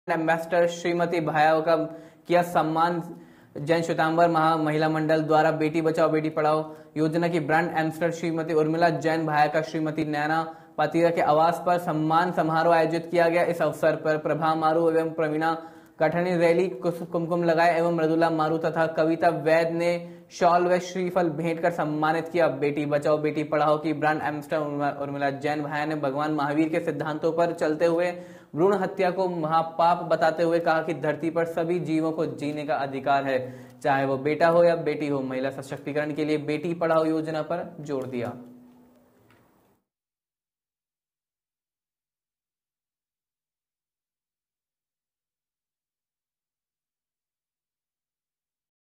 Ambassador Shrimati भाया का किया सम्मान। जैन श्वेतांबर महिला मंडल द्वारा बेटी बचाओ बेटी पढ़ाओ योजना की ब्रांड एम्बेसडर श्रीमती उर्मिला जैन भाया का श्रीमती नैना पातिरा के आवास पर सम्मान समारोह आयोजित किया गया। इस अवसर पर प्रभा मारू एवं प्रवीणा कठनी रैली कुमकुम लगाए एवं मृदुला मारू तथा कविता वैद ने शॉल व श्रीफल भेंट कर सम्मानित किया। बेटी बचाओ बेटी पढ़ाओ की ब्रांड एम्बेसडर उर्मिला जैन भाया ने भगवान महावीर के सिद्धांतों पर चलते हुए भ्रूण हत्या को महापाप बताते हुए कहा कि धरती पर सभी जीवों को जीने का अधिकार है, चाहे वो बेटा हो या बेटी हो। महिला सशक्तिकरण के लिए बेटी पढ़ाओ योजना पर जोर दिया।